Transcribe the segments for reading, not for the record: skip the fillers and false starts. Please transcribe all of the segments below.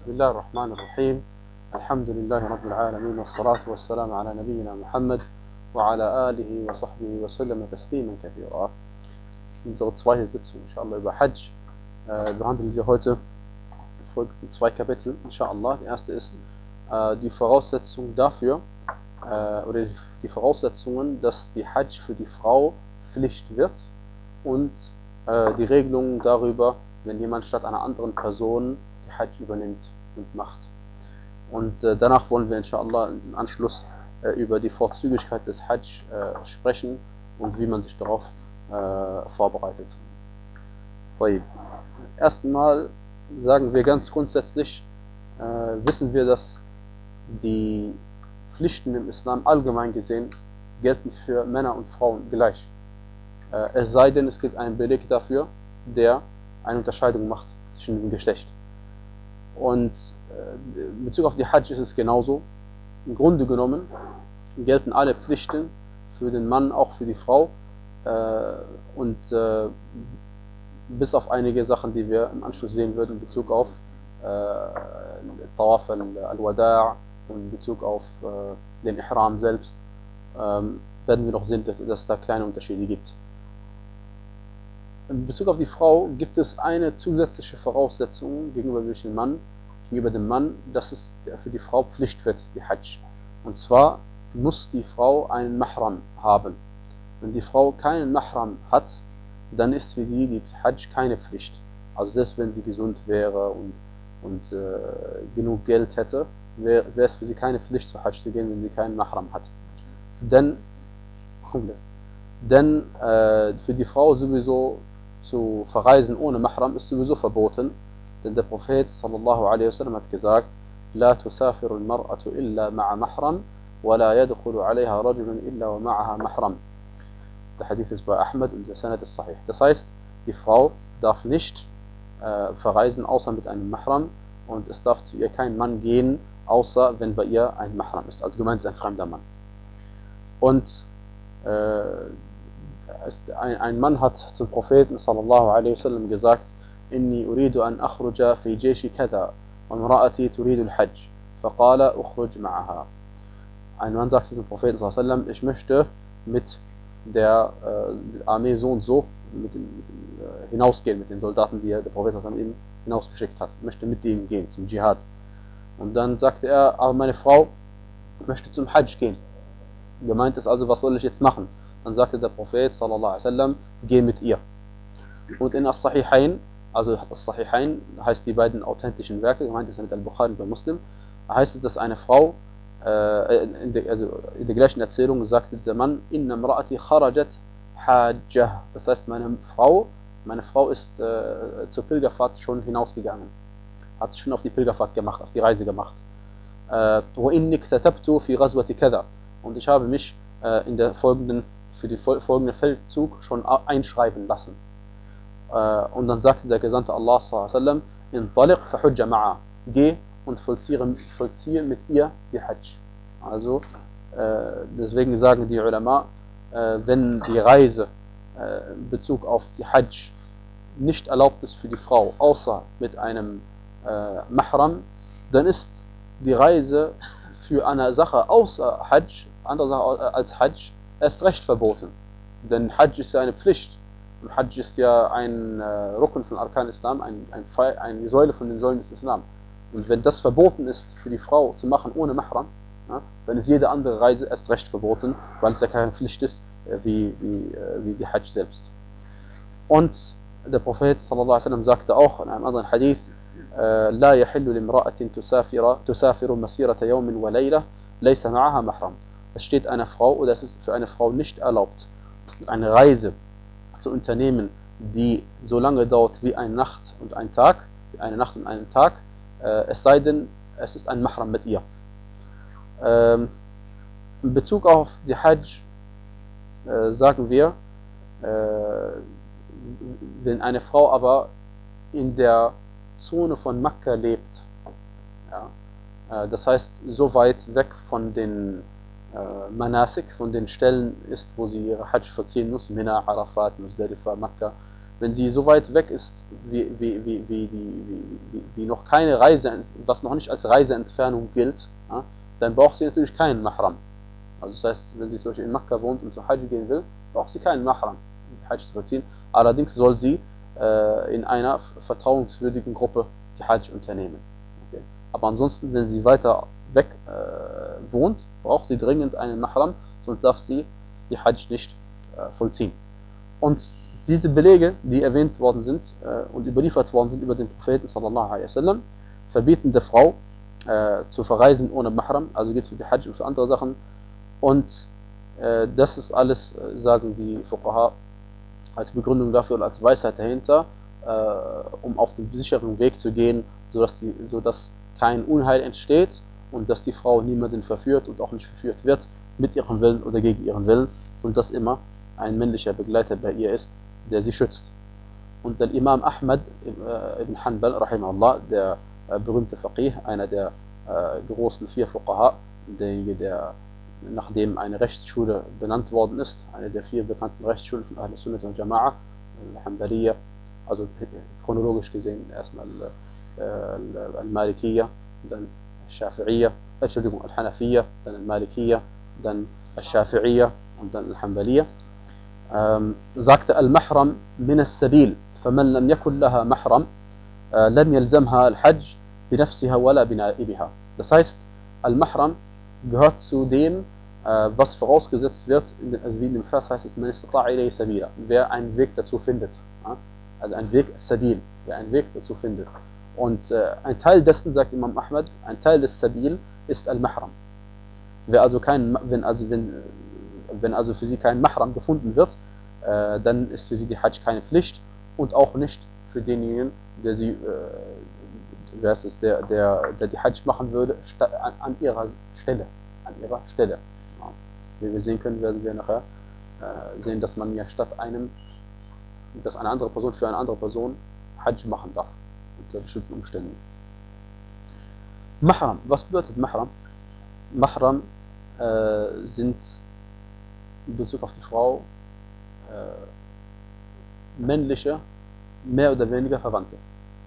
بسم الله الرحمن الرحيم. الحمد لله رب العالمين والصلاة والسلام على نبينا Muhammad وعلى آله وصحبه وسلم تسليما كثيرا. Unsere zweite Sitzung, inshallah, über Hajj behandeln wir heute folgende zwei Kapitel, inshallah. Die erste ist die Voraussetzung dafür, oder die Voraussetzungen, dass die Hajj für die Frau Pflicht wird und die Regelungen darüber, wenn jemand statt einer anderen Person die Hajj übernimmt und macht. Und danach wollen wir inshallah im Anschluss über die Vorzüglichkeit des Hajj sprechen und wie man sich darauf vorbereitet. Erstmal sagen wir ganz grundsätzlich, wissen wir, dass die Pflichten im Islam allgemein gesehen gelten für Männer und Frauen gleich. Es sei denn, es gibt einen Beleg dafür, der eine Unterscheidung macht zwischen dem Geschlecht. Und in Bezug auf die Hajj ist es genauso. Im Grunde genommen gelten alle Pflichten für den Mann, auch für die Frau, und bis auf einige Sachen, die wir im Anschluss sehen würden in Bezug auf Tawaf al-Wada' und in Bezug auf den Ihram selbst, werden wir noch sehen, dass es da kleine Unterschiede gibt. In Bezug auf die Frau gibt es eine zusätzliche Voraussetzung gegenüber dem Mann, dass es für die Frau Pflicht wird, die Hajj. Und zwar muss die Frau einen Mahram haben. Wenn die Frau keinen Mahram hat, dann ist für die Hajj keine Pflicht. Also selbst wenn sie gesund wäre und genug Geld hätte, wäre es für sie keine Pflicht zur Hajj zu gehen, wenn sie keinen Mahram hat. Denn für die Frau sowieso zu verreisen ohne Mahram ist sowieso verboten. Denn der Prophet sallallahu alaihi wasallam hat gesagt: La tusafiru al-mar'atu illa ma'a mahram wa la yadkhulu 'alayha rajulun illa wa ma'aha mahram. Der Hadith ist bei Ahmad und der Sanad ist sahih. Das heißt, die Frau darf nicht verreisen, außer mit einem Mahram, und es darf zu ihr kein Mann gehen, außer wenn bei ihr ein Mahram ist, also gemeint ist ein fremder Mann. Und ein Mann hat zum Propheten sallallahu alaihi wasallam gesagt: Inni uridu an akhruja fi jayshi kada wa imra'ati turidu al-hajj faqala ukhruj ma'aha. Ein Mann sagte zum Propheten sallallahu alaihi wasallam: Ich möchte mit der Armee so und so hinausgehen, mit den Soldaten, die der Prophet sallallahu alaihi wasallam hinausgeschickt hat. Ich möchte mit ihnen gehen zum Dschihad. Und dann sagte er: Aber meine Frau möchte zum Hajj gehen. Gemeint ist also, was soll ich jetzt machen? Dann sagte der Prophet sallallahu alaihi wasallam: Geh mit ihr. Und in As-Sahihain, also As-Sahihain heißt die beiden authentischen Werke, gemeint ist mit Al-Bukhari bei Muslim, heißt es, dass eine Frau, in der gleichen Erzählung sagte dieser Mann: Inna imra'ati kharajat hajjah. Das heißt, meine Frau ist zur Pilgerfahrt schon hinausgegangen, hat sich schon auf die Pilgerfahrt gemacht, auf die Reise gemacht. Wa inni ktatabtu fi ghazwati kadha. Und ich habe mich für den folgenden Feldzug schon einschreiben lassen. Und dann sagte der Gesandte Allah sallallahu alaihi wasallam: Intaliq fahujja ma'a. Geh und vollziehe mit ihr die Hajj. Also deswegen sagen die Ulama, wenn die Reise in Bezug auf die Hajj nicht erlaubt ist für die Frau, außer mit einem Mahram, dann ist die Reise für eine Sache außer Hajj, andere Sache als Hajj, erst recht verboten. Denn Hajj ist ja eine Pflicht. Und Hajj ist ja ein Rukn von Arkan Islam, eine Säule von den Säulen des Islam. Und wenn das verboten ist für die Frau zu machen ohne Mahram, ja, dann ist jede andere Reise erst recht verboten, weil es ja keine Pflicht ist, wie die Hajj selbst. Und der Prophet sallallahu alaihi wasallam sagte auch in einem anderen Hadith: La yahillu limra'atin tusafiru masirata yawmin wa layla laysa ma'aha mahram. Es steht einer Frau, oder es ist für eine Frau nicht erlaubt, eine Reise zu unternehmen, die so lange dauert wie eine Nacht und ein Tag, es sei denn, es ist ein Mahram mit ihr. In Bezug auf die Hajj sagen wir, wenn eine Frau aber in der Zone von Mekka lebt, ja, das heißt so weit weg von den Manasik, von den Stellen ist, wo sie ihre Hajj vollziehen muss, Mina, Arafat, Muzdalifa, Mekka, wenn sie so weit weg ist, wie noch keine Reise, was noch nicht als Reiseentfernung gilt, ja, dann braucht sie natürlich keinen Mahram. Also das heißt, wenn sie zum Beispiel in Mekka wohnt und zur Hajj gehen will, braucht sie keinen Mahram, um die Hajj zu vollziehen. Allerdings soll sie in einer vertrauenswürdigen Gruppe die Hajj unternehmen. Okay. Aber ansonsten, wenn sie weiter weg wohnt, braucht sie dringend einen Mahram, sonst darf sie die Hajj nicht vollziehen. Und diese Belege, die erwähnt worden sind und überliefert worden sind über den Propheten sallallahu alaihi wasallam, verbieten der Frau zu verreisen ohne Mahram, also geht für die Hajj und für andere Sachen. Und das ist alles, sagen die Fuqaha, als Begründung dafür und als Weisheit dahinter, um auf den sicheren Weg zu gehen, sodass kein Unheil entsteht und dass die Frau niemanden verführt und auch nicht verführt wird mit ihrem Willen oder gegen ihren Willen und dass immer ein männlicher Begleiter bei ihr ist, der sie schützt. Und der Imam Ahmad ibn Hanbal, rahimahullah, der berühmte Faqih, einer der großen 4 Fuqaha, derjenige, der nachdem eine Rechtsschule benannt worden ist, eine der 4 bekannten Rechtsschulen von Ahl Sunnah und Jama'a, Al-Hanbaliyya, also chronologisch gesehen erstmal Al-Malikiyya, dann Al-Shafi'iyya, Entschuldigung, Al-Hanafiyya, dann Al-Malikiyya, dann Al-Shafi'iyya und dann Al-Hanbaliyya, sagte Al-Mahram min al-Sabil, فمن لم يكن لها محرم لم يلزمها الحج بنفسها ولا بنائبها. Das heißt, Al-Mahram gehört zu dem, was vorausgesetzt wird, also wie in dem Vers heißt es, man istata'a ilayhi sabila, wer einen Weg dazu findet. Ja? Also ein Weg, Sabil, wer einen Weg dazu findet. Und ein Teil dessen, sagt Imam Ahmad, ein Teil des Sabil ist Al-Mahram. Wenn also für sie kein Mahram gefunden wird, dann ist für sie die Hajj keine Pflicht und auch nicht für denjenigen, der sie, der die Hajj machen würde, an ihrer Stelle. Ja. Wie wir sehen können, werden wir nachher sehen, dass man ja dass eine andere Person für eine andere Person Hajj machen darf, unter bestimmten Umständen. Mahram, was bedeutet Mahram? Mahram sind in Bezug auf die Frau männliche, mehr oder weniger Verwandte.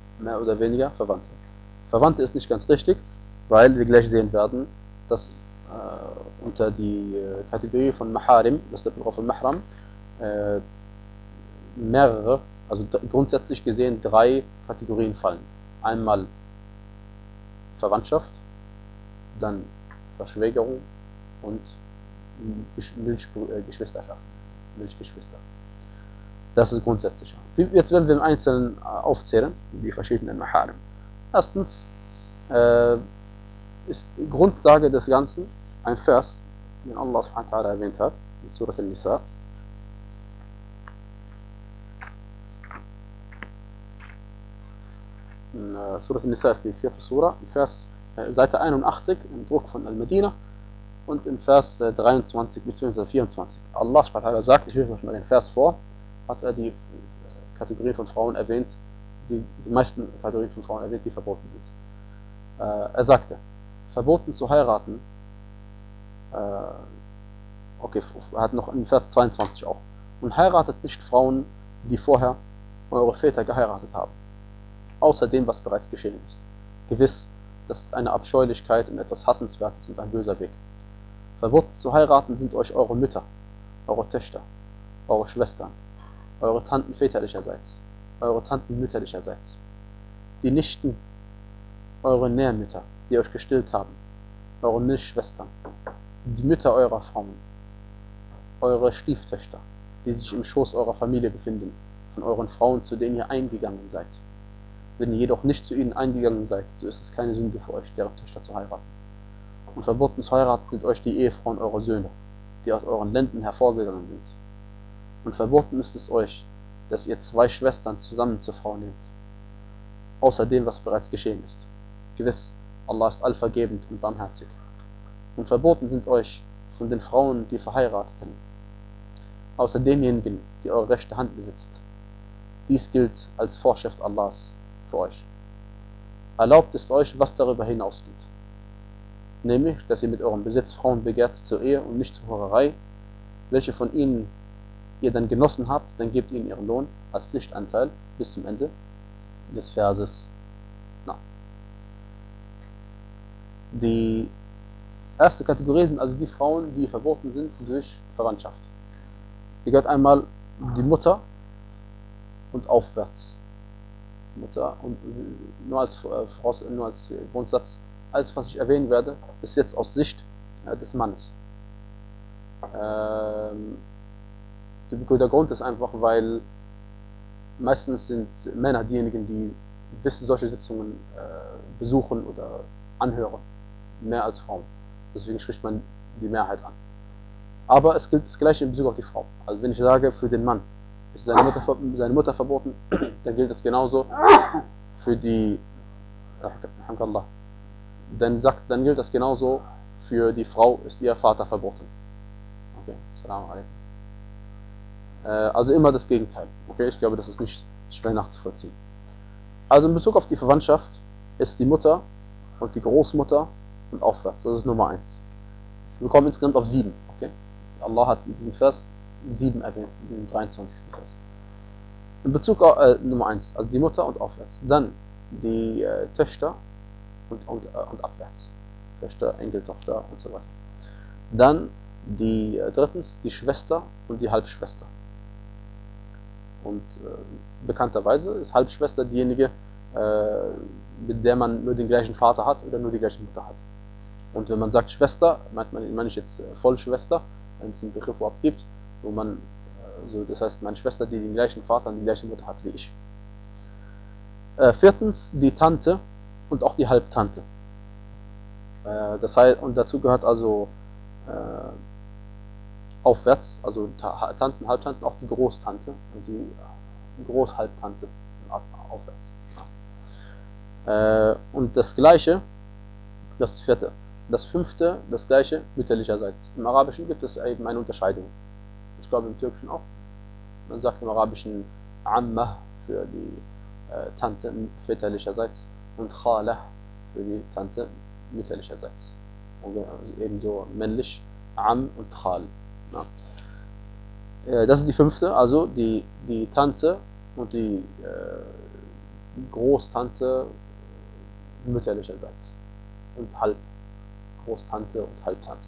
Verwandte ist nicht ganz richtig, weil wir gleich sehen werden, dass unter die Kategorie von Maharim, das ist der Plural von Mahram, mehrere, also grundsätzlich gesehen 3 Kategorien fallen. Einmal Verwandtschaft, dann Verschwägerung und Milchgeschwisterschaft. Milchgeschwister. Das ist grundsätzlich. Jetzt werden wir im Einzelnen aufzählen, die verschiedenen Maharim. Erstens ist die Grundlage des Ganzen ein Vers, den Allah subhanahu wa ta'ala erwähnt hat, in Surah An-Nisa. Surah An-Nisa ist die 4. Surah, im Vers Seite 81 im Druck von Al-Medina und im Vers 23 bzw. 24. Allah subhanahu wa ta'ala sagt, ich lese euch mal den Vers vor, hat er die Kategorien von Frauen erwähnt, die meisten Kategorien von Frauen erwähnt, die verboten sind. Er sagte, verboten zu heiraten, okay, er hat noch in Vers 22 auch, und heiratet nicht Frauen, die vorher eure Väter geheiratet haben, außer dem, was bereits geschehen ist. Gewiss, das ist eine Abscheulichkeit und etwas Hassenswertes und ein böser Weg. Verboten zu heiraten sind euch eure Mütter, eure Töchter, eure Schwestern, eure Tanten väterlicherseits, eure Tanten mütterlicherseits, die Nichten, eure Nährmütter, die euch gestillt haben, eure Milchschwestern, die Mütter eurer Frauen, eure Stieftöchter, die sich im Schoß eurer Familie befinden, von euren Frauen, zu denen ihr eingegangen seid. Wenn ihr jedoch nicht zu ihnen eingegangen seid, so ist es keine Sünde für euch, deren Töchter zu heiraten. Und verboten zu heiraten sind euch die Ehefrauen eurer Söhne, die aus euren Lenden hervorgegangen sind. Und verboten ist es euch, dass ihr 2 Schwestern zusammen zur Frau nehmt, außer dem, was bereits geschehen ist. Gewiss, Allah ist allvergebend und barmherzig. Und verboten sind euch von den Frauen, die Verheirateten, außer denjenigen, die eure rechte Hand besitzt. Dies gilt als Vorschrift Allahs für euch. Erlaubt ist euch, was darüber hinausgeht. Nämlich, dass ihr mit eurem Besitz Frauen begehrt zur Ehe und nicht zur Hurerei, welche von ihnen ihr dann genossen habt, dann gebt ihnen ihren Lohn als Pflichtanteil bis zum Ende des Verses. Na. Die erste Kategorie sind also die Frauen, die verboten sind durch Verwandtschaft. Hier gehört einmal die Mutter und aufwärts. Mutter und nur als Grundsatz, alles was ich erwähnen werde, ist jetzt aus Sicht des Mannes. Der Grund ist einfach, weil meistens sind Männer diejenigen, die solche Sitzungen besuchen oder anhören, mehr als Frauen. Deswegen spricht man die Mehrheit an. Aber es gilt das Gleiche in Bezug auf die Frau. Also wenn ich sage, für den Mann ist seine Mutter verboten, dann gilt es genauso für die dann gilt das genauso für die Frau, ist ihr Vater verboten. Okay, Assalamu alaikum. Also immer das Gegenteil. Okay, ich glaube, das ist nicht schwer nachzuvollziehen. Also in Bezug auf die Verwandtschaft ist die Mutter und die Großmutter und aufwärts. Das ist Nummer 1. Wir kommen insgesamt auf 7. Okay? Allah hat in diesem Vers 7 erwähnt, in diesem 23. Vers. In Bezug auf Nummer 1, also die Mutter und aufwärts. Dann die Töchter und abwärts. Töchter, Enkeltochter und so weiter. Dann drittens die Schwester und die Halbschwester. Und bekannterweise ist Halbschwester diejenige, mit der man nur den gleichen Vater hat oder nur die gleiche Mutter hat. Und wenn man sagt Schwester, meine ich jetzt Vollschwester, wenn es einen Begriff überhaupt gibt, wo man, das heißt meine Schwester, die den gleichen Vater und die gleiche Mutter hat wie ich. Viertens die Tante und auch die Halbtante. Das heißt, und dazu gehört also aufwärts, also Tanten, Halbtanten, auch die Großtante und die Großhalbtante aufwärts. Und das Gleiche, das ist das vierte. Das fünfte, das Gleiche mütterlicherseits. Im Arabischen gibt es eben eine Unterscheidung. Ich glaube im Türkischen auch. Man sagt im Arabischen Amma für die Tante väterlicherseits und Khala für die Tante mütterlicherseits. Und ebenso männlich Am und Khal. Ja. Das ist die fünfte, also die Tante und die Großtante mütterlicherseits und Großtante und Halbtante.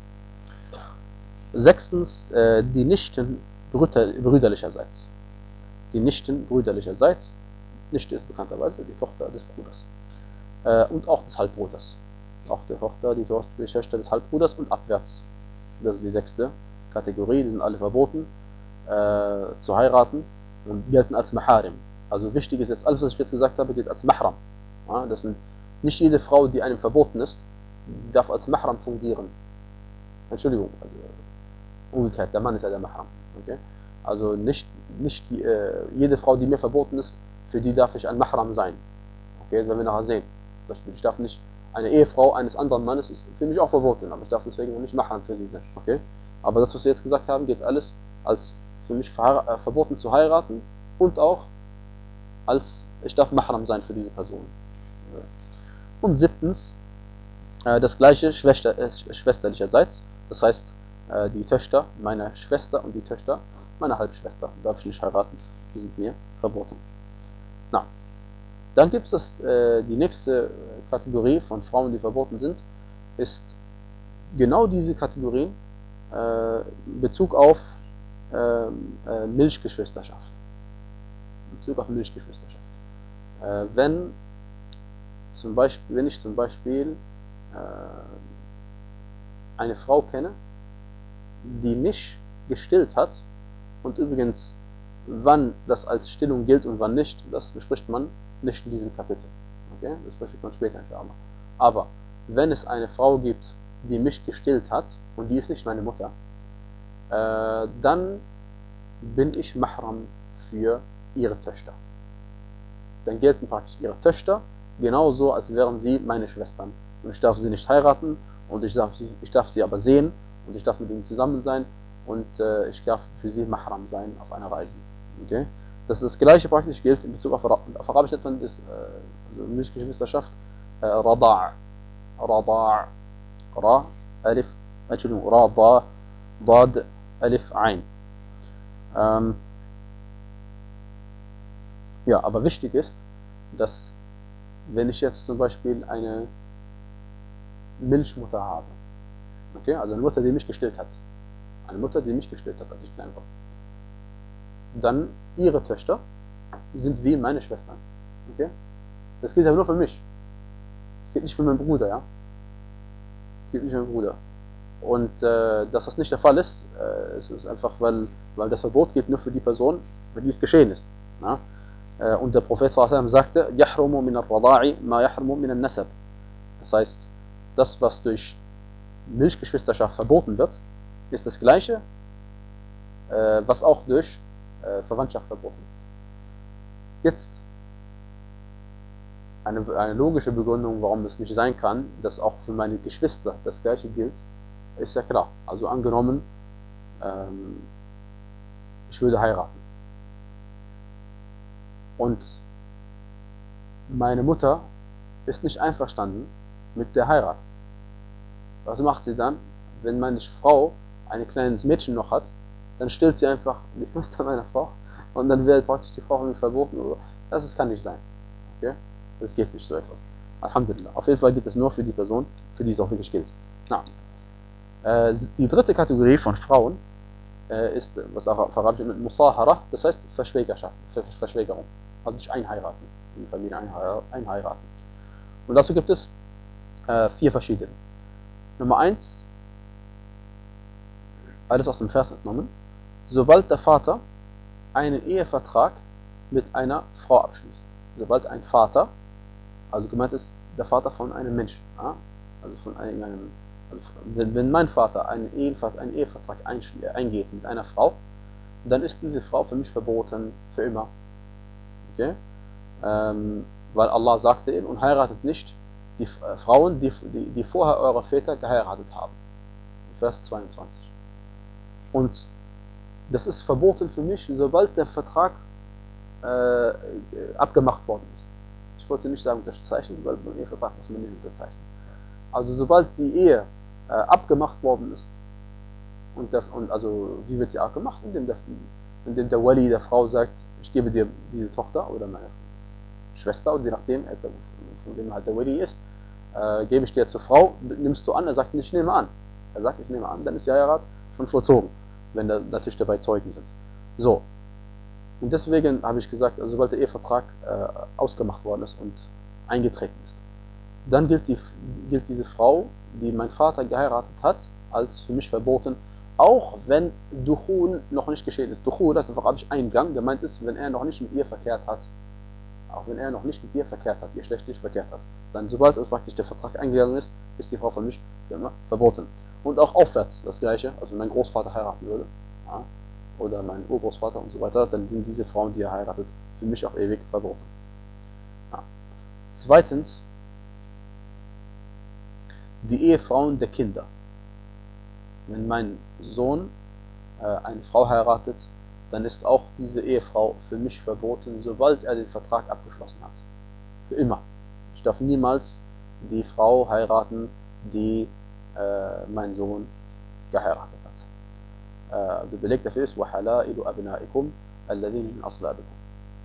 Sechstens die Nichten brüderlicherseits. Die Nichten brüderlicherseits. Nichte ist bekannterweise die Tochter des Bruders. Und auch des Halbbruders. Auch die Tochter des Halbbruders und abwärts. Das ist die sechste Kategorie. Die sind alle verboten zu heiraten und gelten als Maharim. Also wichtig ist jetzt, alles was ich jetzt gesagt habe, gilt als Mahram. Ja, das sind nicht jede Frau, die einem verboten ist, darf als Mahram fungieren. Entschuldigung, also umgekehrt, der Mann ist ja der Mahram. Okay? Also nicht jede Frau, die mir verboten ist, für die darf ich ein Mahram sein. Okay, das werden wir nachher sehen. Ich darf nicht, eine Ehefrau eines anderen Mannes ist für mich auch verboten, aber ich darf deswegen nicht Mahram für sie sein. Okay? Aber das, was wir jetzt gesagt haben, geht alles als für mich verboten zu heiraten und auch als ich darf Mahram sein für diese Person. Und siebtens, das gleiche schwesterlicherseits, das heißt, die Töchter meiner Schwester und die Töchter meiner Halbschwester darf ich nicht heiraten, die sind mir verboten. Na, dann gibt es die nächste Kategorie von Frauen, die verboten sind, ist genau diese Kategorie in Bezug auf Milchgeschwisterschaft. In Bezug auf Milchgeschwisterschaft. Wenn ich zum Beispiel eine Frau kenne, die mich gestillt hat, und übrigens, wann das als Stillung gilt und wann nicht, das bespricht man nicht in diesem Kapitel. Okay? Das bespricht man später, inshallah. Aber wenn es eine Frau gibt, die mich gestillt hat, und die ist nicht meine Mutter, dann bin ich Mahram für ihre Töchter. Dann gelten praktisch ihre Töchter genauso, als wären sie meine Schwestern. Und ich darf sie nicht heiraten, und ich darf sie aber sehen, und ich darf mit ihnen zusammen sein, und ich darf für sie Mahram sein auf einer Reise. Okay? Das gleiche praktisch gilt in Bezug auf Arabisch nennt man das, also Milchgeschwisterschaft, Rada'. Rada'. Ra, Alif, Entschuldigung, Rada', Dad, Alif, Ein. Ähm, ja, aber wichtig ist, dass wenn ich jetzt zum Beispiel eine Milchmutter habe, okay, also eine Mutter, die mich gestillt hat, eine Mutter, die mich gestillt hat, als ich klein war, dann ihre Töchter sind wie meine Schwestern, okay? Das gilt aber nur für mich. Das gilt nicht für meinen Bruder, ja? Das gilt nicht für meinen Bruder. Und dass das nicht der Fall ist, es ist einfach, weil das Verbot gilt nur für die Person, für die es geschehen ist. Ja? Und der Prophet sallallahu sagte, يَحْرُمُ مِنَ الرَّضَاعِ مَا يَحْرُمُ مِنَ النَّسَبِ. Das heißt, das, was durch Milchgeschwisterschaft verboten wird, ist das Gleiche, was auch durch Verwandtschaft verboten wird. Jetzt eine logische Begründung, warum es nicht sein kann, dass auch für meine Geschwister das Gleiche gilt, ist ja klar. Also angenommen, ich würde heiraten. Und meine Mutter ist nicht einverstanden mit der Heirat. Was macht sie dann? Wenn meine Frau ein kleines Mädchen noch hat, dann stillt sie einfach die Schwester meiner Frau und dann wird praktisch die Frau von mir verboten. Das kann nicht sein. Okay? Das geht nicht so etwas. Alhamdulillah. Auf jeden Fall gilt es nur für die Person, für die es auch wirklich gilt. Na. Die dritte Kategorie von Frauen ist, was auch auf Arabisch mit Musahara, das heißt Verschwägerung. Also nicht einheiraten, in die Familie einheiraten. Und dazu gibt es 4 verschiedene. Nummer 1, alles aus dem Vers entnommen. Sobald der Vater einen Ehevertrag mit einer Frau abschließt. Sobald ein Vater, also gemeint ist der Vater von einem Menschen, ja? Also von einem, also wenn mein Vater einen Ehevertrag eingeht mit einer Frau, dann ist diese Frau für mich verboten, für immer. Okay? Weil Allah sagte eben, und heiratet nicht die Frauen, die vorher eure Väter geheiratet haben. Vers 22. Und das ist verboten für mich, sobald der Vertrag abgemacht worden ist. Ich wollte nicht sagen unterzeichnen, weil beim Ehevertrag muss man nicht unterzeichnen. Also sobald die Ehe abgemacht worden ist, und also wie wird sie abgemacht? Indem der Wali der Frau sagt, ich gebe dir diese Tochter oder meine Schwester, und je nachdem, von dem halt der Wali ist, gebe ich dir zur Frau, nimmst du an, er sagt nicht, ich nehme an. Er sagt, ich nehme an, dann ist die Heirat schon vollzogen, wenn da natürlich dabei Zeugen sind. So. Und deswegen habe ich gesagt, also sobald der Ehevertrag ausgemacht worden ist und eingetreten ist, dann gilt diese Frau, die mein Vater geheiratet hat, als für mich verboten, auch wenn Dukhul noch nicht geschehen ist. Dukhul, das ist auf Arabisch Eingang, gemeint ist, wenn er noch nicht mit ihr verkehrt hat. Auch wenn er noch nicht mit ihr verkehrt hat, ihr schlechtlich verkehrt hat. Dann, sobald praktisch der Vertrag eingegangen ist, ist die Frau für mich immer verboten. Und auch aufwärts das Gleiche, also wenn mein Großvater heiraten würde, ja, oder mein Urgroßvater und so weiter, dann sind diese Frauen, die er heiratet, für mich auch ewig verboten. Ja. Zweitens, die Ehefrauen der Kinder. Wenn mein Sohn eine Frau heiratet, dann ist auch diese Ehefrau für mich verboten, sobald er den Vertrag abgeschlossen hat. Für immer. Ich darf niemals die Frau heiraten, die mein Sohn geheiratet hat. Der Beleg dafür ist وَحَلَائِلُ أَبْنَائِكُمْ الَّذِينَ مِنْ أَصْلَابِكُمْ.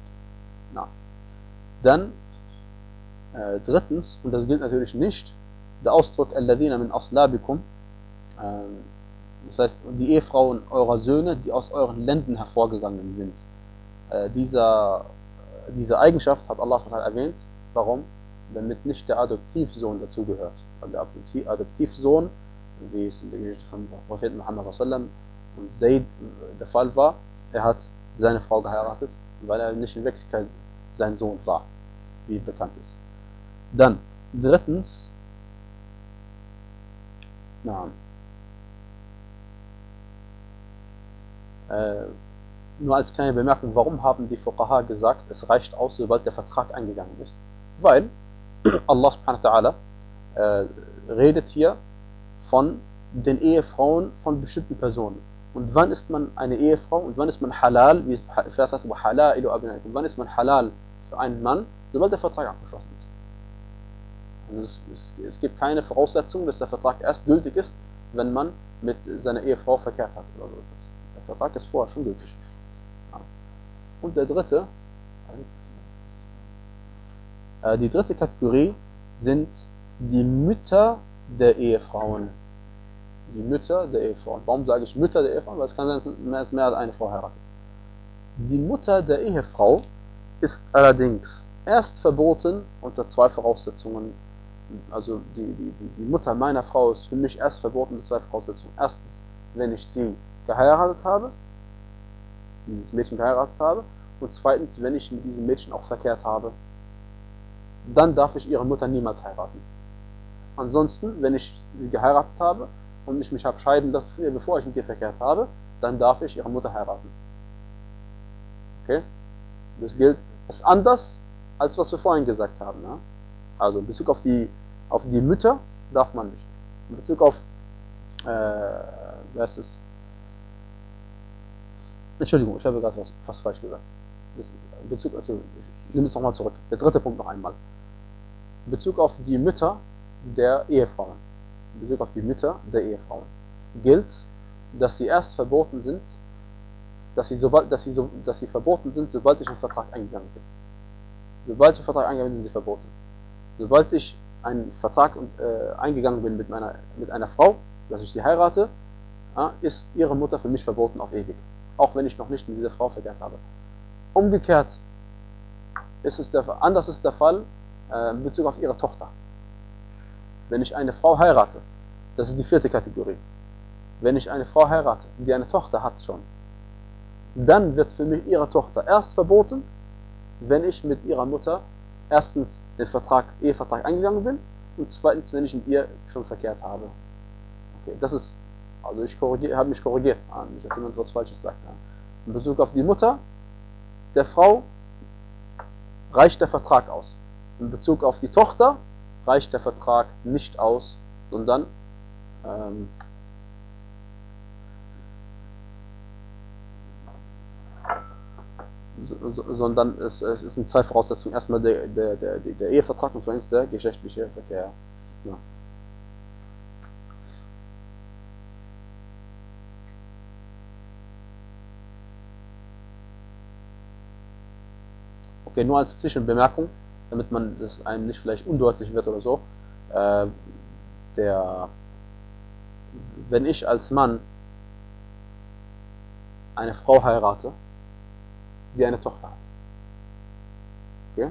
Dann drittens, und das gilt natürlich nicht, der Ausdruck الَّذِينَ مِنْ أَصْلَابِكُمْ, das heißt, die Ehefrauen eurer Söhne, die aus euren Lenden hervorgegangen sind. Diese Eigenschaft hat Allah erwähnt. Warum? Damit nicht der Adoptivsohn dazugehört. Weil der Adoptivsohn, wie es in der Geschichte von Propheten Muhammad und Zayd der Fall war, er hat seine Frau geheiratet, weil er nicht in Wirklichkeit sein Sohn war, wie bekannt ist. Dann, drittens, nur als kleine Bemerkung, warum haben die Fuqaha gesagt, es reicht aus, sobald der Vertrag eingegangen ist? Weil Allah subhanahu wa ta'ala redet hier von den Ehefrauen von bestimmten Personen. Und wann ist man eine Ehefrau und wann ist man halal, wie es Vers heißt, wann ist man halal für einen Mann, sobald der Vertrag abgeschlossen ist. Also es gibt keine Voraussetzung, dass der Vertrag erst gültig ist, wenn man mit seiner Ehefrau verkehrt hat oder so etwas. Der Vertrag ist vorher schon gültig. Und die dritte Kategorie sind die Mütter der Ehefrauen. Die Mütter der Ehefrauen. Warum sage ich Mütter der Ehefrauen? Weil es kann sein, dass mehr als eine Frau heiratet. Die Mutter der Ehefrau ist allerdings erst verboten unter zwei Voraussetzungen. Also die Mutter meiner Frau ist für mich erst verboten unter zwei Voraussetzungen. Erstens, wenn ich sie geheiratet habe, dieses Mädchen geheiratet habe, und zweitens, wenn ich mit diesem Mädchen auch verkehrt habe, dann darf ich ihre Mutter niemals heiraten. Ansonsten, wenn ich sie geheiratet habe und ich mich habe scheiden lassen von ihr, bevor ich mit ihr verkehrt habe, dann darf ich ihre Mutter heiraten. Okay? Das ist anders, als was wir vorhin gesagt haben. Ja? Also in Bezug auf die Mütter darf man nicht. In Bezug auf, wer ist es? Entschuldigung, ich habe gerade was falsch gesagt. Ich nehme es nochmal zurück. Der dritte Punkt noch einmal. In Bezug auf die Mütter der Ehefrauen. In Bezug auf die Mütter der Ehefrauen gilt, dass sie erst verboten sind, dass sie verboten sind, sobald ich einen Vertrag eingegangen bin. Sobald ich einen Vertrag eingegangen bin, sind sie verboten. Sobald ich einen Vertrag eingegangen bin mit einer Frau, dass ich sie heirate, ist ihre Mutter für mich verboten auf ewig. Auch wenn ich noch nicht mit dieser Frau verkehrt habe. Umgekehrt anders ist der Fall in Bezug auf ihre Tochter. Wenn ich eine Frau heirate, das ist die vierte Kategorie. Wenn ich eine Frau heirate, die eine Tochter hat schon, dann wird für mich ihre Tochter erst verboten, wenn ich mit ihrer Mutter erstens den Ehevertrag eingegangen bin und zweitens, wenn ich mit ihr schon verkehrt habe. Okay, das ist, also ich habe mich korrigiert, nicht, dass jemand was Falsches sagt. In Bezug auf die Mutter der Frau reicht der Vertrag aus. In Bezug auf die Tochter reicht der Vertrag nicht aus, sondern es sind zwei Voraussetzungen. Erstmal der Ehevertrag und zweitens der geschlechtliche Verkehr. Ja. Okay, nur als Zwischenbemerkung, damit man das einem nicht vielleicht undeutlich wird oder so. Wenn ich als Mann eine Frau heirate, die eine Tochter hat, okay,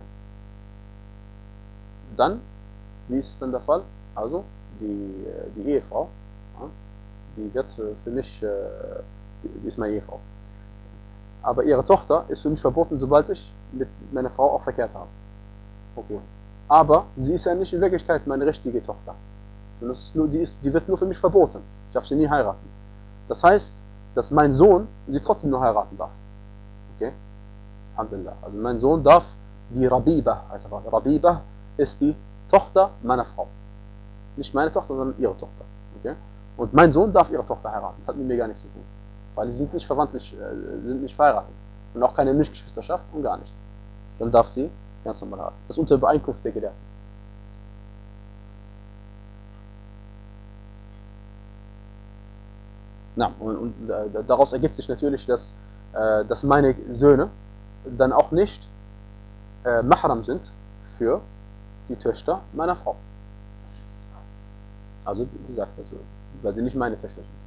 dann, wie ist es dann der Fall? Also, die Ehefrau, ja, die wird für mich, die ist meine Ehefrau. Aber ihre Tochter ist für mich verboten, sobald ich mit meiner Frau auch verkehrt habe. Okay. Aber sie ist ja nicht in Wirklichkeit meine richtige Tochter. Die wird nur für mich verboten. Ich darf sie nie heiraten. Das heißt, dass mein Sohn sie trotzdem nur heiraten darf. Okay? Alhamdulillah. Also mein Sohn darf die Rabibah, heißt er. Rabibah ist die Tochter meiner Frau. Nicht meine Tochter, sondern ihre Tochter. Okay? Und mein Sohn darf ihre Tochter heiraten. Das hat mit mir gar nichts zu tun. Weil die sind nicht verwandtlich, sind nicht verheiratet. Und auch keine Milchgeschwisterschaft und gar nichts. Dann darf sie ganz normal heiraten. Das ist unter Übereinkunft der Gelehrten. Na, und daraus ergibt sich natürlich, dass meine Söhne dann auch nicht Mahram sind für die Töchter meiner Frau. Also, wie gesagt, weil sie nicht meine Töchter sind.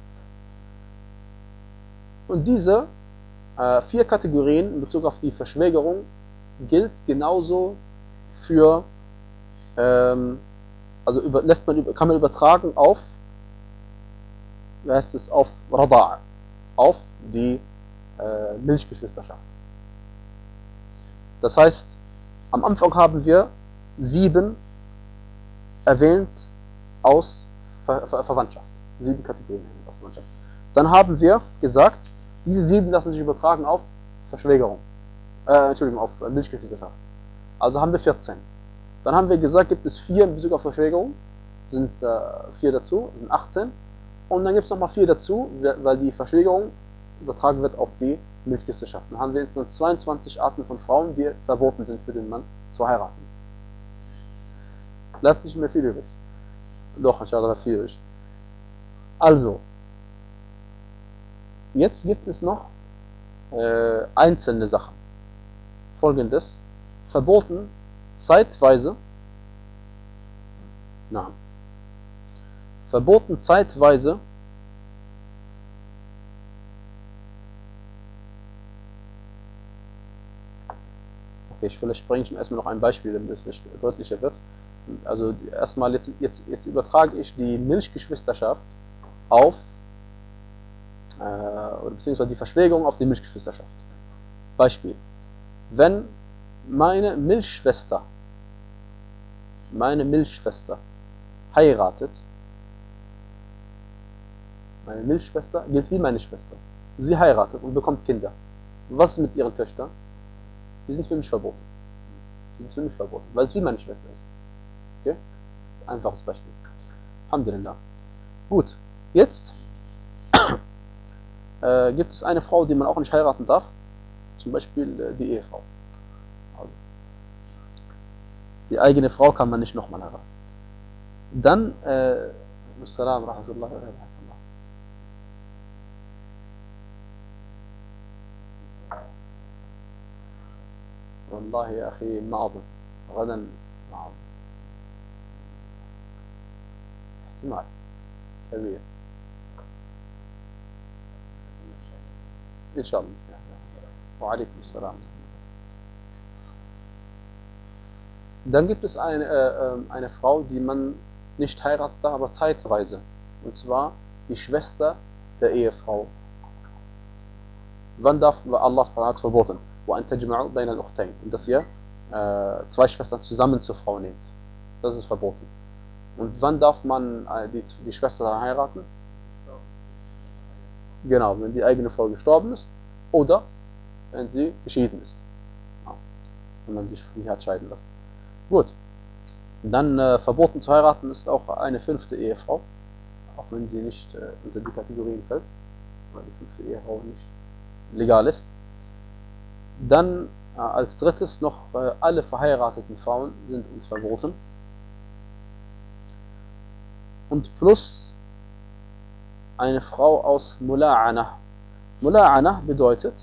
Und diese 4 Kategorien in Bezug auf die Verschwägerung gilt genauso für, kann man übertragen auf, wie heißt es, auf Rada'a, auf die Milchgeschwisterschaft. Das heißt, am Anfang haben wir 7 erwähnt aus Verwandtschaft. 7 Kategorien aus Verwandtschaft. Dann haben wir gesagt, diese 7 lassen sich übertragen auf Verschwägerung. Auf Milchgeschwisterschaft. Also haben wir 14. Dann haben wir gesagt, gibt es 4 in Bezug auf Verschwägerung. Sind 4 dazu, sind 18. Und dann gibt es nochmal 4 dazu, weil die Verschwägerung übertragen wird auf die Milchgeschwisterschaft. Dann haben wir insgesamt 22 Arten von Frauen, die verboten sind für den Mann zu heiraten. Bleibt nicht mehr viel übrig. Doch, inshallah, viel übrig. Also, jetzt gibt es noch einzelne Sachen. Folgendes: verboten zeitweise, verboten zeitweise okay, vielleicht bringe ich erstmal noch ein Beispiel, damit es deutlicher wird. Also erstmal jetzt übertrage ich die Milchgeschwisterschaft auf oder beziehungsweise die Verschwägerung auf die Milchgeschwisterschaft. Beispiel: Wenn meine Milchschwester heiratet, meine Milchschwester gilt wie meine Schwester. Sie heiratet und bekommt Kinder. Was ist mit ihren Töchtern? Die sind für mich verboten. Die sind für mich verboten, weil es wie meine Schwester ist. Okay? Einfaches Beispiel. Alhamdulillah. Gut, jetzt gibt es eine Frau, die man auch nicht heiraten darf. Zum Beispiel die Ehefrau. Also, die eigene Frau kann man nicht nochmal heiraten. Dann, Assalam rahmatullah wa barakatuh. والله يا أخي ما أظن غدا ما أظن احتمال كبير إن شاء الله. وعليكم السلام. Dann gibt es eine Frau, die man nicht heiraten darf, aber zeitweise. Und zwar die Schwester der Ehefrau. Wann darf Allah hat es verboten? Und dass ihr zwei Schwestern zusammen zur Frau nehmt. Das ist verboten. Und wann darf man die Schwester heiraten? Genau, wenn die eigene Frau gestorben ist oder wenn sie geschieden ist. Ja, wenn man sich nicht hat scheiden lassen. Gut. Dann verboten zu heiraten ist auch eine 5. Ehefrau, auch wenn sie nicht unter die Kategorien fällt, weil die 5. Ehefrau nicht legal ist. Dann als drittes noch alle verheirateten Frauen sind uns verboten. Und plus eine Frau aus Mula'ana. Mula'ana bedeutet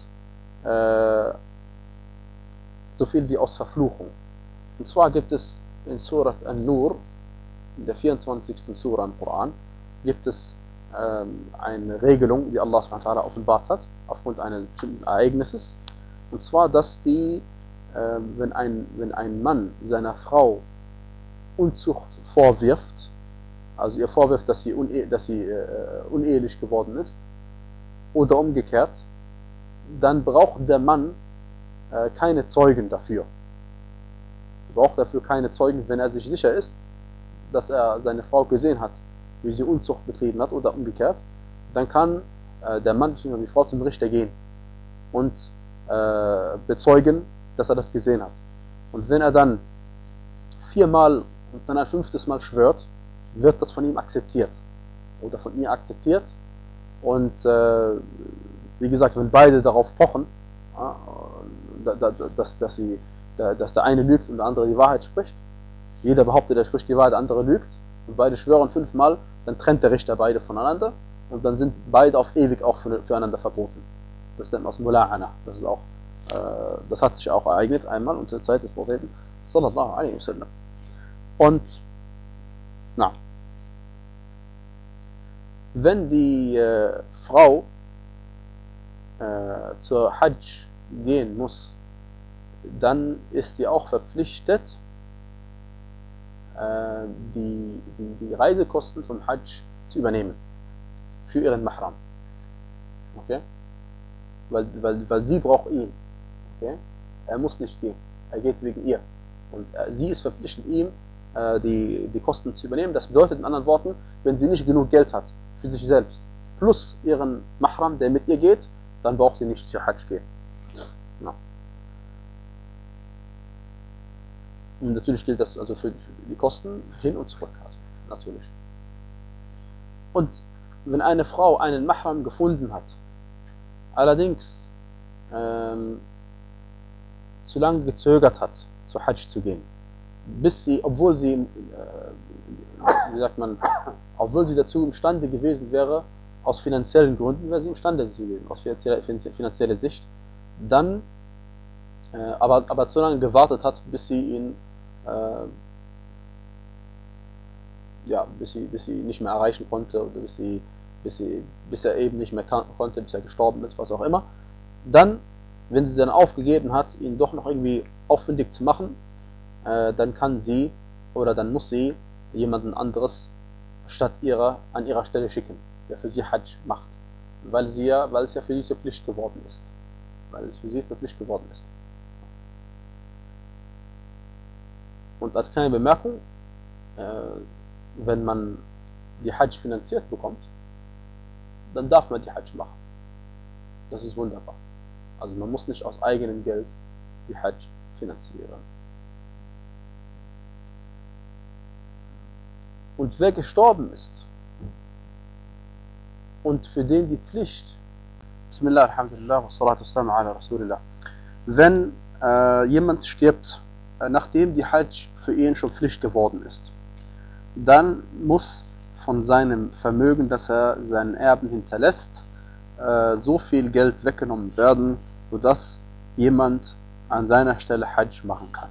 so viel wie aus Verfluchung. Und zwar gibt es in Surat An-Nur, in der 24. Surah im Koran, gibt es eine Regelung, die Allah subhanahu wa ta'ala offenbart hat, aufgrund eines bestimmten Ereignisses. Und zwar, dass wenn ein Mann seiner Frau Unzucht vorwirft, also ihr vorwirft, dass sie unehelich geworden ist, oder umgekehrt, dann braucht der Mann keine Zeugen dafür. Er braucht dafür keine Zeugen, wenn er sich sicher ist, dass er seine Frau gesehen hat, wie sie Unzucht betrieben hat, oder umgekehrt, dann kann der Mann bzw. die Frau zum Richter gehen und bezeugen, dass er das gesehen hat. Und wenn er dann 4-mal und dann ein 5. Mal schwört, wird das von ihm akzeptiert oder von ihr akzeptiert. Und wie gesagt, wenn beide darauf pochen, dass der eine lügt und der andere die Wahrheit spricht, jeder behauptet, er spricht die Wahrheit, der andere lügt, und beide schwören 5-mal, dann trennt der Richter beide voneinander und dann sind beide auf ewig auch füreinander verboten. Das nennt man aus Mula'ana. Das hat sich auch ereignet einmal unter der Zeit des Propheten sallallahu alaihi wasallam. Und wenn die Frau zur Hajj gehen muss, dann ist sie auch verpflichtet, die Reisekosten vom Hajj zu übernehmen für ihren Mahram. Okay? Weil sie braucht ihn. Okay? Er muss nicht gehen. Er geht wegen ihr. Und sie ist verpflichtet, ihm die Kosten zu übernehmen. Das bedeutet in anderen Worten, wenn sie nicht genug Geld hat für sich selbst, plus ihren Mahram, der mit ihr geht, dann braucht sie nicht zur Hajj gehen. Ja. Und natürlich gilt das also für die Kosten hin und zurück. Also, natürlich. Und wenn eine Frau einen Mahram gefunden hat, allerdings zu lange gezögert hat, zur Hajj zu gehen, bis sie, obwohl sie dazu imstande gewesen wäre, aus finanziellen Gründen wäre sie imstande gewesen, aus finanzieller Sicht, dann aber zu lange gewartet hat, bis sie ihn bis sie nicht mehr erreichen konnte oder bis er eben nicht mehr konnte, bis er gestorben ist, was auch immer. Dann, wenn sie dann aufgegeben hat, ihn doch noch irgendwie aufwendig zu machen, dann kann sie oder dann muss sie jemanden anderes an ihrer Stelle schicken, der für sie Hajj macht, weil es ja für sie zur Pflicht geworden ist. Und als kleine Bemerkung, wenn man die Hajj finanziert bekommt, dann darf man die Hajj machen. Das ist wunderbar. Also man muss nicht aus eigenem Geld die Hajj finanzieren. Und wer gestorben ist und für den die Pflicht, Bismillah, Alhamdulillah, wassalatu wassalamu ala Rasulillah, wenn jemand stirbt, nachdem die Hajj für ihn schon Pflicht geworden ist, dann muss von seinem Vermögen, das er seinen Erben hinterlässt, so viel Geld weggenommen werden, sodass jemand an seiner Stelle Hajj machen kann.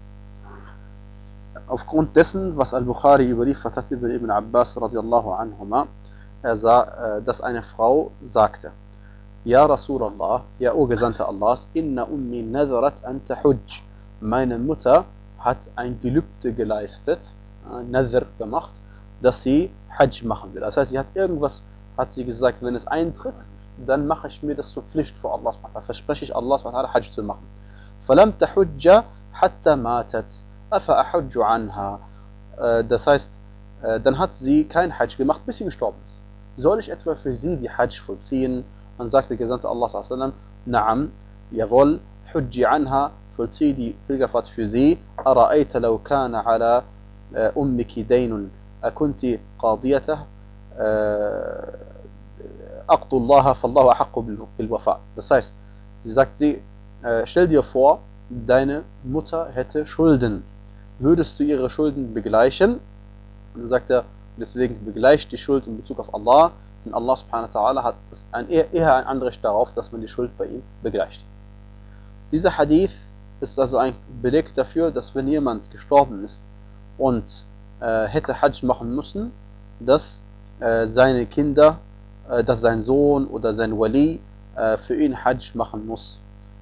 Aufgrund dessen, was Al-Bukhari überliefert hat über Ibn Abbas radiallahu anhuma, dass eine Frau sagte: Ja Rasulallah, ja O Gesandter Allahs, inna ummi nadharat an tahujj. Meine Mutter hat ein Gelübde geleistet, Nadhr gemacht, dass sie Hajj machen will. Das heißt, hat sie gesagt, wenn es eintritt, dann mache ich mir das zur Pflicht vor Allah, verspreche ich Allah Hajj zu machen. فَلَمْ تَحُجَّ حَتَّى مَاتَتْ أَفَأَحُجُّ عَنْهَا. Das heißt, dann hat sie kein Hajj gemacht, bis sie gestorben ist. Soll ich etwa für sie die Hajj vollziehen? Dann sagte der Gesandte Allah sallam: Na'am, jawohl, Hujji anha, vollzieh die Pilgerfahrt für sie. Ara'ayta law kana ala ummiki daynun akunti qadiyatah aqtullaha fallahu ahaqqu bil wafa. Das heißt, stell dir vor, deine Mutter hätte Schulden. Würdest du ihre Schulden begleichen? Und dann sagt er, deswegen begleicht die Schuld in Bezug auf Allah, denn Allah subhanahu wa ta'ala hat eher ein Anrecht darauf, dass man die Schuld bei ihm begleicht. Dieser Hadith ist also ein Beleg dafür, dass wenn jemand gestorben ist und hätte Hajj machen müssen, dass seine Kinder, dass sein Sohn oder sein Wali für ihn Hajj machen muss.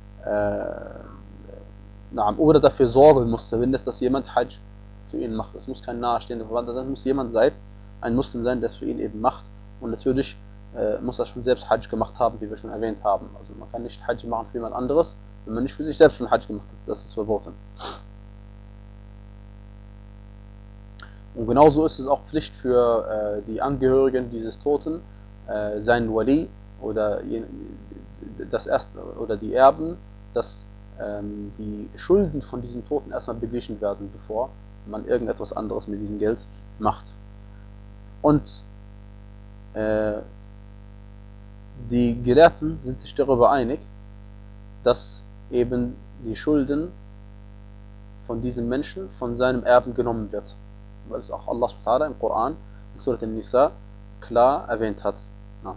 Oder dafür sorgen musste, wenn das jemand Hajj für ihn macht. Es muss kein nahestehender Verwandter sein, es muss jemand sein, ein Muslim sein, der es für ihn eben macht. Und natürlich muss er schon selbst Hajj gemacht haben, wie wir schon erwähnt haben. Also man kann nicht Hajj machen für jemand anderes, wenn man nicht für sich selbst schon Hajj gemacht hat. Das ist verboten. Und genauso ist es auch Pflicht für die Angehörigen dieses Toten, sein Wali oder die Erben, dass die Schulden von diesem Toten erstmal beglichen werden, bevor man irgendetwas anderes mit diesem Geld macht. Und die Gelehrten sind sich darüber einig, dass eben die Schulden von diesem Menschen von seinem Erben genommen wird, weil es auch Allah subhanahu wa ta'ala im Koran, in Surat An-Nisa, klar erwähnt hat. Ja.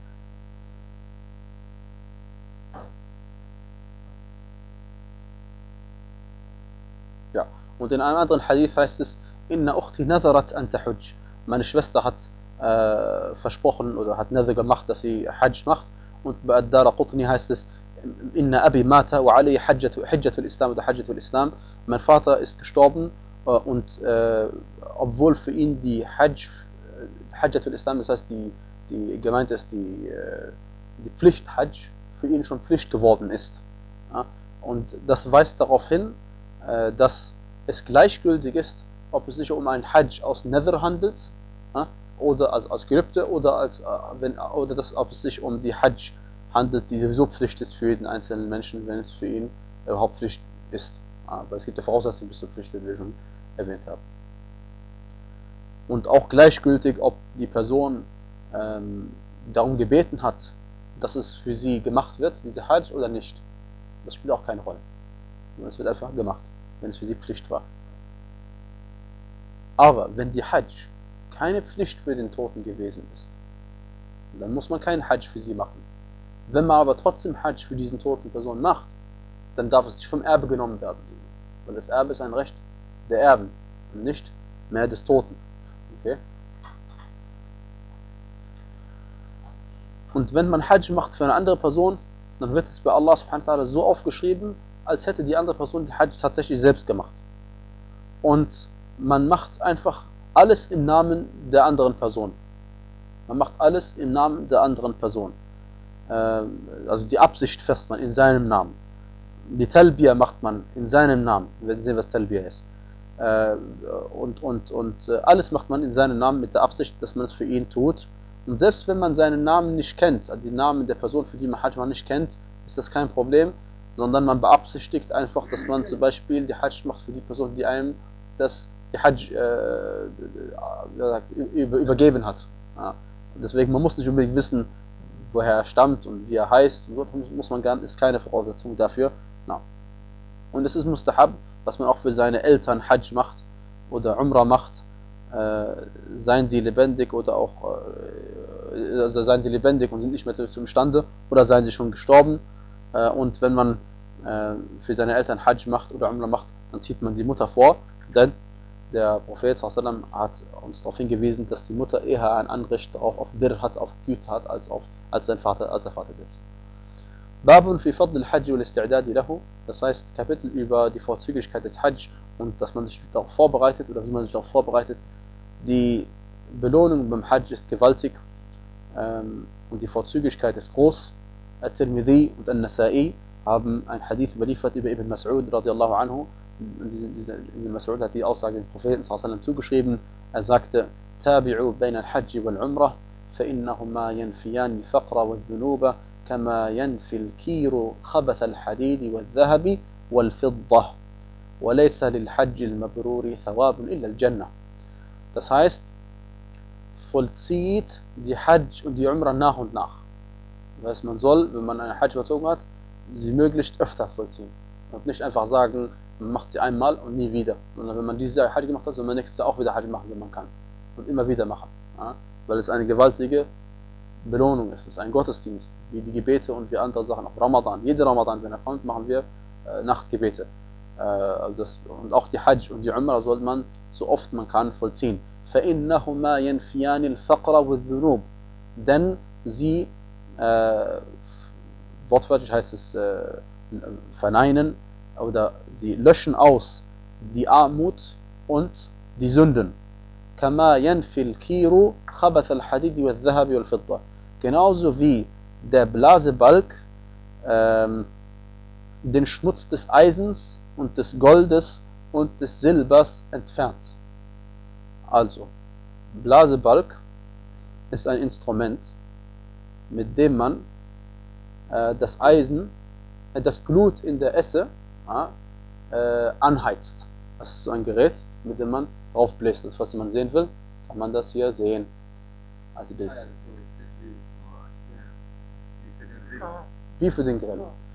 Ja. Und in einem anderen Hadith heißt es: Inna ukhti nadharat an tahujj. Meine Schwester hat versprochen oder hat Nadhr gemacht, dass sie Hajj macht. Und bei Ad-Daraqutni heißt es: Inna abi mata wa alayhi hajjatul Islam oder Hajjatul Islam. Mein Vater ist gestorben und obwohl für ihn die Hajjatul Islam, das heißt die gemeint ist die Pflicht Hajj, für ihn schon Pflicht geworden ist. Ja? Und das weist darauf hin, dass es gleichgültig ist, ob es sich um einen Hajj aus Nadhr handelt, ja? Oder als Gelübde oder ob es sich um die Hajj handelt, die sowieso Pflicht ist für jeden einzelnen Menschen, wenn es für ihn überhaupt Pflicht ist. Aber es gibt ja Voraussetzungen bis zur Pflicht, die wir schon erwähnt haben. Und auch gleichgültig, ob die Person darum gebeten hat, dass es für sie gemacht wird, diese Hajj, oder nicht. Das spielt auch keine Rolle. Es wird einfach gemacht, wenn es für sie Pflicht war. Aber wenn die Hajj keine Pflicht für den Toten gewesen ist, dann muss man keinen Hajj für sie machen. Wenn man aber trotzdem Hajj für diesen toten Person macht, dann darf es nicht vom Erbe genommen werden. Weil das Erbe ist ein Recht der Erben und nicht mehr des Toten. Okay? Und wenn man Hajj macht für eine andere Person, dann wird es bei Allah subhanahu wa ta'ala so aufgeschrieben, als hätte die andere Person die Hajj tatsächlich selbst gemacht. Und man macht einfach alles im Namen der anderen Person. Man macht alles im Namen der anderen Person. Also die Absicht fasst man in seinem Namen. Die Talbiya macht man in seinem Namen. Wir werden sehen, was Talbiya ist. Alles macht man in seinem Namen mit der Absicht, dass man es für ihn tut. Und selbst wenn man seinen Namen nicht kennt, also den Namen der Person, für die man Hajj nicht kennt, ist das kein Problem, sondern man beabsichtigt einfach, dass man zum Beispiel die Hajj macht für die Person, die einem die Hajj übergeben hat. Ja. Deswegen, man muss nicht unbedingt wissen, woher er stammt und wie er heißt. Und so muss man gar nicht, ist keine Voraussetzung dafür. Ja. Und es ist mustahab, dass man auch für seine Eltern Hajj macht oder Umrah macht, seien sie lebendig oder auch also seien sie lebendig und sind nicht mehr zum Stande oder seien sie schon gestorben. Und wenn man für seine Eltern Hajj macht oder Umrah macht, dann zieht man die Mutter vor, denn der Prophet sallallahu hat uns darauf hingewiesen, dass die Mutter eher ein Anrecht darauf auf Birr hat, auf Güte hat, als der Vater selbst. Babun fi Fadl al-Hajj wal Isti'dad lahu, das heißt Kapitel über die Vorzüglichkeit des Hajj und dass man sich darauf vorbereitet oder wie man sich darauf vorbereitet. Die Belohnung beim Hajj ist gewaltig und die Vorzüglichkeit ist groß. At-Tirmidhi und An-Nasa'i haben ein Hadith überliefert über Ibn Mas'ud radiallahu anhu. Ibn Mas'ud hat die Aussage des Propheten sallallahu zugeschrieben. Er sagte: Tabi'u bain al-Hajj wal-Umrah, فإنهما ينفيان الفقر والذنوب كما ينفي الكير خبث الحديد والذهب والفضة وليس للحج المبرور ثواب إلا الجنة. Das heißt, vollzieht die Hajj und die Umrah nach und nach. Das heißt, man soll, wenn man eine Hajj vollzogen hat, sie möglichst öfter vollziehen. Und nicht einfach sagen, man macht sie einmal und nie wieder. Sondern wenn man dieses Jahr Hajj gemacht hat, soll man nächstes Jahr auch wieder Hajj machen, wenn man kann. Und immer wieder machen. Ja? Weil es eine gewaltige Belohnung ist. Es ist ein Gottesdienst, wie die Gebete und wie andere Sachen. Auch Ramadan. Jede Ramadan, wenn er kommt, machen wir Nachtgebete. Und auch die Hajj und die Umrah soll man so oft man kann vollziehen. فَإِنَّهُمَا يَنْفِيَانِ الْفَقْرَ وَالذُّنُوبِ. Denn sie, wortwörtlich heißt es verneinen, oder sie löschen aus die Armut und die Sünden. كَمَا يَنْفِي الْكِيرُ خَبَثَ الْحَدِيدِ وَالذَّهَبِ وَالْفِضَّةِ. Genauso wie der Blasebalg den Schmutz des Eisens und des Goldes und des Silbers entfernt. Also, Blasebalg ist ein Instrument, mit dem man das Eisen, das Glut in der Esse anheizt. Das ist so ein Gerät, mit dem man draufbläst. Das, was man sehen will, kann man das hier sehen als Bild. Wie für den Grill.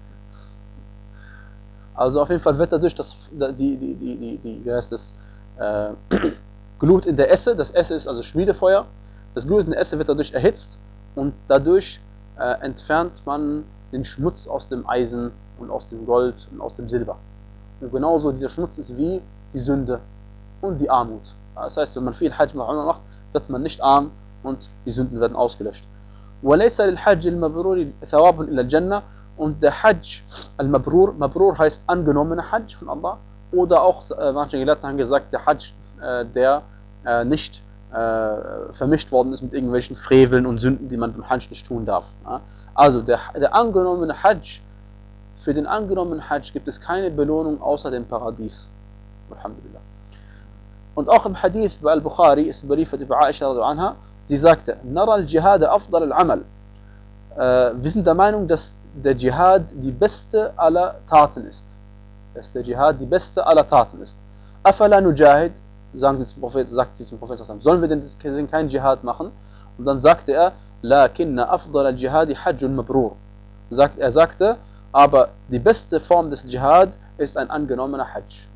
Also auf jeden Fall wird dadurch wie heißt das, Glut in der Esse, das Esse ist also Schmiedefeuer, das Glut in der Esse wird dadurch erhitzt und dadurch entfernt man den Schmutz aus dem Eisen und aus dem Gold und aus dem Silber. Und genauso dieser Schmutz ist wie die Sünde und die Armut. Das heißt, wenn man viel Hajj macht, wird man nicht arm und die Sünden werden ausgelöscht. وَلَيْسَ لِلْحَجِّ الْمَبْرُورِ ثَوَابٌ إِلَّا الْجَنَّةِ. Und der Hajj, al-Mabrur, Mabrur heißt angenommener Hajj von Allah. Oder auch, manche Gelehrten haben gesagt, der Hajj, der nicht vermischt worden ist mit irgendwelchen Freveln und Sünden, die man beim Hajj nicht tun darf. Ja? Also der angenommene Hajj, für den angenommenen Hajj gibt es keine Belohnung außer dem Paradies. Alhamdulillah. Und auch im Hadith bei Al-Bukhari ist überliefert über Aisha radhiyallahu anha, sie sagte: Nara al-Jihad afdal al-Amal. Wir sind der Meinung, dass der Dschihad die beste aller Taten ist. Dass der Dschihad die beste aller Taten ist. Afala nujahid, sagt sie zum Prophet, sollen wir denn keinen Dschihad machen? Und dann sagte er: Lakinna afdal al-Jihadi hajjun mabrur. Er sagte, aber die beste Form des Dschihad ist ein angenommener Hajj.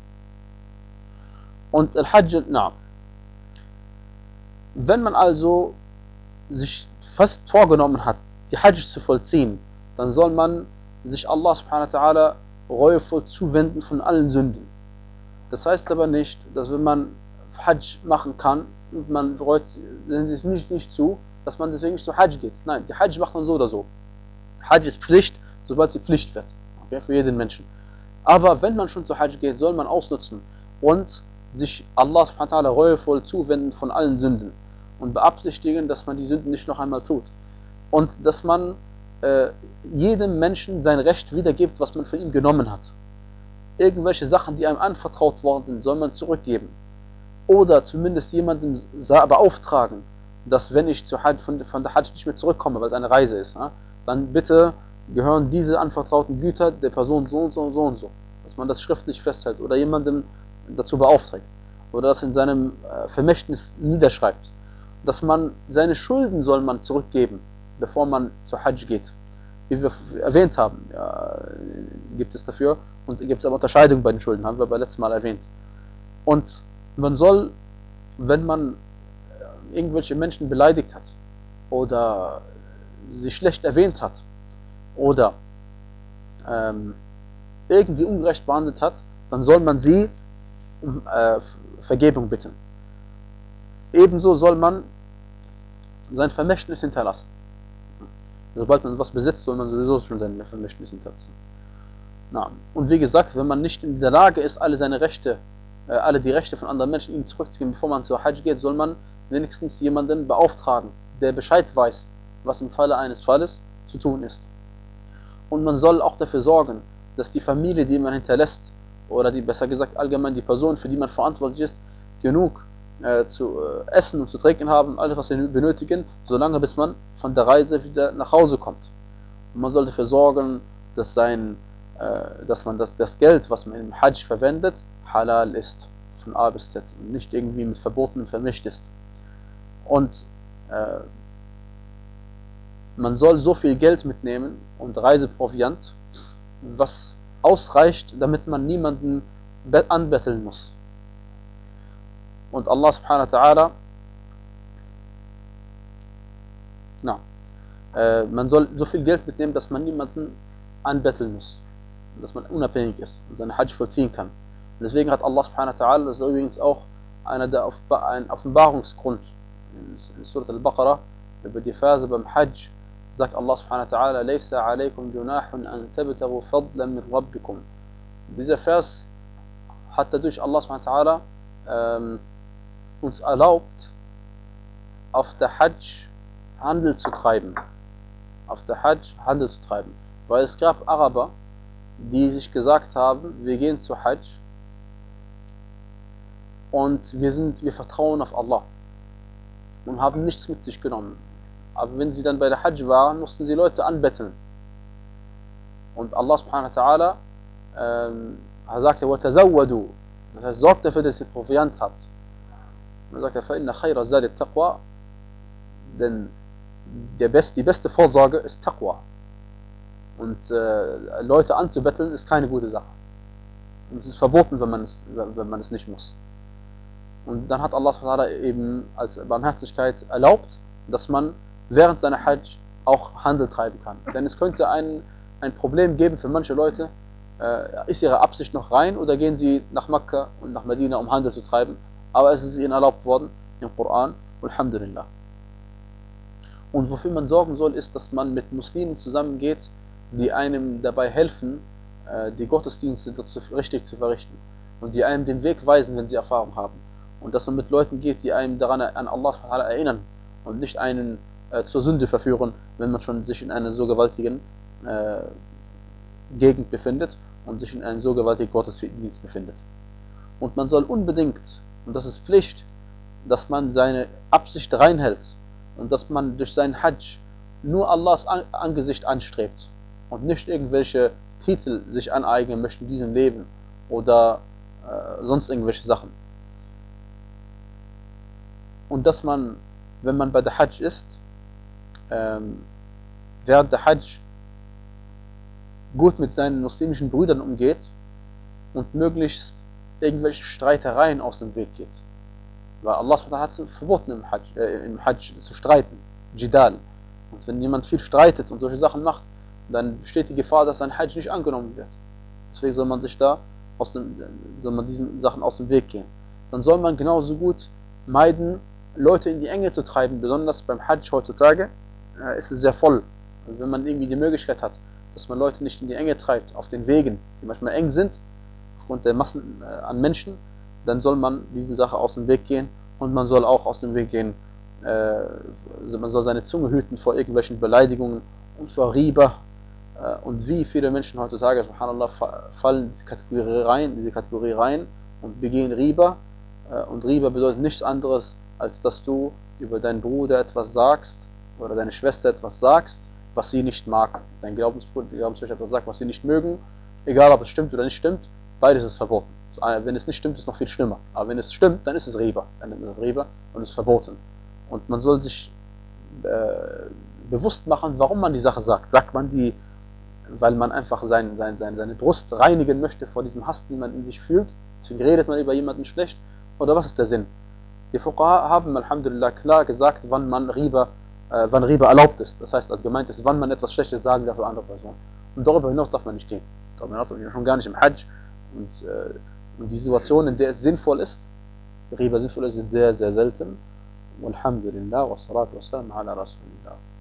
Und Al-Hajj, wenn man also sich fest vorgenommen hat, die Hajj zu vollziehen, dann soll man sich Allah subhanahu wa ta'ala reuevoll zuwenden von allen Sünden. Das heißt aber nicht, dass wenn man Hajj machen kann und man reut es nicht zu, dass man deswegen nicht zu Hajj geht. Nein, die Hajj macht man so oder so. Hajj ist Pflicht, sobald sie Pflicht wird. Okay, für jeden Menschen. Aber wenn man schon zu Hajj geht, soll man ausnutzen und sich Allah subhanahu wa ta'ala reuevoll zuwenden von allen Sünden und beabsichtigen, dass man die Sünden nicht noch einmal tut. Und dass man jedem Menschen sein Recht wiedergibt, was man von ihm genommen hat. Irgendwelche Sachen, die einem anvertraut worden sind, soll man zurückgeben. Oder zumindest jemanden beauftragen, dass wenn ich von der Hajj nicht mehr zurückkomme, weil es eine Reise ist, dann bitte gehören diese anvertrauten Güter der Person so und so und so und so. Dass man das schriftlich festhält oder jemanden dazu beauftragt. Oder das in seinem Vermächtnis niederschreibt. Dass man seine Schulden soll man zurückgeben, bevor man zur Hajj geht. Wie wir erwähnt haben, gibt es dafür. Und gibt es aber Unterscheidungen bei den Schulden, haben wir beim letzten Mal erwähnt. Und man soll, wenn man irgendwelche Menschen beleidigt hat oder sie schlecht erwähnt hat oder irgendwie ungerecht behandelt hat, dann soll man sie um Vergebung bitten. Ebenso soll man sein Vermächtnis hinterlassen. Sobald man was besitzt, soll man sowieso schon sein Vermächtnis hinterlassen. Na, und wie gesagt, wenn man nicht in der Lage ist, alle die Rechte von anderen Menschen ihm zurückzugeben, bevor man zur Hajj geht, soll man wenigstens jemanden beauftragen, der Bescheid weiß, was im Falle eines Falles zu tun ist. Und man soll auch dafür sorgen, dass die Familie, die man hinterlässt, oder besser gesagt allgemein die Person, für die man verantwortlich ist, genug zu essen und zu trinken haben, alles was sie benötigen, solange bis man von der Reise wieder nach Hause kommt. Und man soll dafür sorgen, dass man das Geld, was man im Hajj verwendet, halal ist, von A bis Z und nicht irgendwie mit Verboten vermischt ist. Und man soll so viel Geld mitnehmen und Reiseproviant, was ausreicht, damit man niemanden anbetteln muss. Und Allah subhanahu wa ta'ala, man soll so viel Geld mitnehmen, dass man niemanden anbetteln muss, dass man unabhängig ist und seinen Hajj vollziehen kann. Und deswegen hat Allah subhanahu wa ta'ala, das ist übrigens auch ein Offenbarungsgrund in Surat al-Baqarah, über die Verse beim Hajj, sagt Allah subhanahu wa ta'ala, لَيْسَ عَلَيْكُمْ جُنَاحٌ أَن تَبْتَغُوا فَضْلًا مِنْ رَبِّكُمْ. Dieser Vers hat dadurch Allah subhanahu wa ta'ala uns erlaubt, auf der Hajj Handel zu treiben. Weil es gab Araber, die sich gesagt haben, wir gehen zur Hajj und wir vertrauen auf Allah und haben nichts mit sich genommen. Aber wenn sie dann bei der Hajj waren, mussten sie Leute anbetteln. Und Allah subhanahu wa ta'ala sagte, وَتَزَوَّدُوا. Das heißt, sorgt dafür, dass ihr Proviant habt. Und er sagt, فَإِنَّ خَيْرَ الزَّادِ التَّقْوَى. Denn die beste Vorsorge ist Taqwa. Und Leute anzubetteln ist keine gute Sache. Und es ist verboten, wenn man es nicht muss. Und dann hat Allah subhanahu wa ta'ala eben als Barmherzigkeit erlaubt, dass man während seiner Hajj auch Handel treiben kann. Denn es könnte ein Problem geben für manche Leute, ist ihre Absicht noch rein oder gehen sie nach Mekka und nach Medina, um Handel zu treiben, aber es ist ihnen erlaubt worden im Koran, Alhamdulillah. Und wofür man sorgen soll, ist, dass man mit Muslimen zusammengeht, die einem dabei helfen, die Gottesdienste richtig zu verrichten und die einem den Weg weisen, wenn sie Erfahrung haben. Und dass man mit Leuten geht, die einem daran an Allah erinnern und nicht einen zur Sünde verführen, wenn man schon sich in einer so gewaltigen Gegend befindet und sich in einem so gewaltigen Gottesdienst befindet. Und man soll unbedingt, und das ist Pflicht, dass man seine Absicht reinhält und dass man durch seinen Hajj nur Allahs Angesicht anstrebt und nicht irgendwelche Titel sich aneignen möchte in diesem Leben oder sonst irgendwelche Sachen. Und dass man, wenn man bei der Hajj ist, während der Hajj gut mit seinen muslimischen Brüdern umgeht und möglichst irgendwelche Streitereien aus dem Weg geht. Weil Allah hat es verboten im Hajj zu streiten, Jidal. Und wenn jemand viel streitet und solche Sachen macht, dann besteht die Gefahr, dass ein Hajj nicht angenommen wird. Deswegen soll man sich da soll man diesen Sachen aus dem Weg gehen. Dann soll man genauso gut meiden, Leute in die Enge zu treiben, besonders beim Hajj heutzutage ist es sehr voll. Also wenn man irgendwie die Möglichkeit hat, dass man Leute nicht in die Enge treibt, auf den Wegen, die manchmal eng sind, aufgrund der Massen an Menschen, dann soll man diese Sache aus dem Weg gehen und man soll auch aus dem Weg gehen, man soll seine Zunge hüten vor irgendwelchen Beleidigungen und vor Riba. Und wie viele Menschen heutzutage, subhanallah, fallen in diese Kategorie rein und begehen Riba. Und Riba bedeutet nichts anderes, als dass du über deinen Bruder etwas sagst oder deine Schwester etwas sagst, was sie nicht mag. Dein Glaubensschwester etwas sagt, was sie nicht mögen, egal ob es stimmt oder nicht stimmt, beides ist verboten. Wenn es nicht stimmt, ist es noch viel schlimmer. Aber wenn es stimmt, dann ist es Riba. Dann ist es Riba und es ist verboten. Und man soll sich bewusst machen, warum man die Sache sagt. Sagt man die, weil man einfach seine Brust reinigen möchte vor diesem Hass, den man in sich fühlt? Deswegen redet man über jemanden schlecht? Oder was ist der Sinn? Die Fuqaha haben, alhamdulillah, klar gesagt, wann Riba erlaubt ist. Das heißt, als gemeint ist, wann man etwas Schlechtes sagen darf für andere Personen. Und darüber hinaus darf man nicht gehen. Darüber hinaus darf man schon gar nicht im Hajj. Und die Situation, in der es sinnvoll ist, Riba sinnvoll ist, sind sehr, sehr selten. Walhamdulillah, wassalatu wassalamu ala Rasulillah.